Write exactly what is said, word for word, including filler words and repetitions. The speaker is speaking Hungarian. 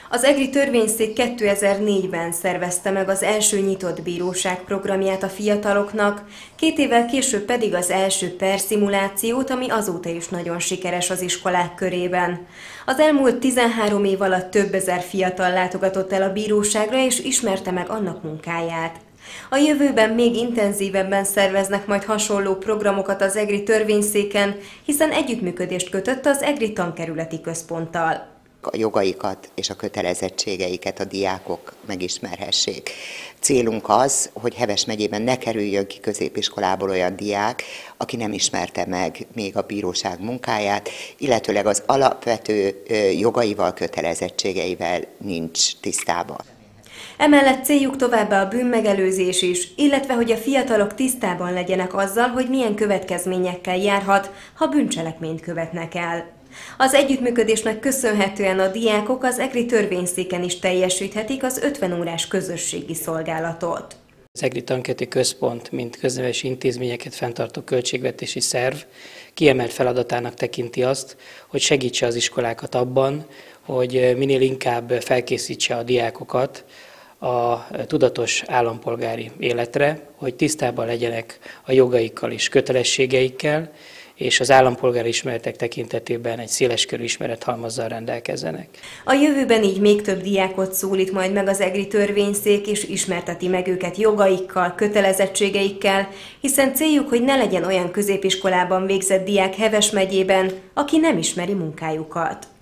Az egri törvényszék kétezer-négyben szervezte meg az első nyitott bíróság programját a fiataloknak, két évvel később pedig az első perszimulációt, ami azóta is nagyon sikeres az iskolák körében. Az elmúlt tizenhárom év alatt több ezer fiatal látogatott el a bíróságra és ismerte meg annak munkáját. A jövőben még intenzívebben szerveznek majd hasonló programokat az egri törvényszéken, hiszen együttműködést kötött az egri tankerületi központtal. A jogaikat és a kötelezettségeiket a diákok megismerhessék. Célunk az, hogy Heves megyében ne kerüljön ki középiskolából olyan diák, aki nem ismerte meg még a bíróság munkáját, illetőleg az alapvető jogaival, kötelezettségeivel nincs tisztában. Emellett céljuk továbbá a bűnmegelőzés is, illetve hogy a fiatalok tisztában legyenek azzal, hogy milyen következményekkel járhat, ha bűncselekményt követnek el. Az együttműködésnek köszönhetően a diákok az egri törvényszéken is teljesíthetik az ötven órás közösségi szolgálatot. Az egri tankerületi központ, mint köznevelési intézményeket fenntartó költségvetési szerv kiemelt feladatának tekinti azt, hogy segítse az iskolákat abban, hogy minél inkább felkészítse a diákokat a tudatos állampolgári életre, hogy tisztában legyenek a jogaikkal és kötelességeikkel, és az állampolgári ismeretek tekintetében egy széleskörű ismerethalmazzal rendelkezzenek. A jövőben így még több diákot szólít majd meg az egri törvényszék, és ismerteti meg őket jogaikkal, kötelezettségeikkel, hiszen céljuk, hogy ne legyen olyan középiskolában végzett diák Heves megyében, aki nem ismeri munkájukat.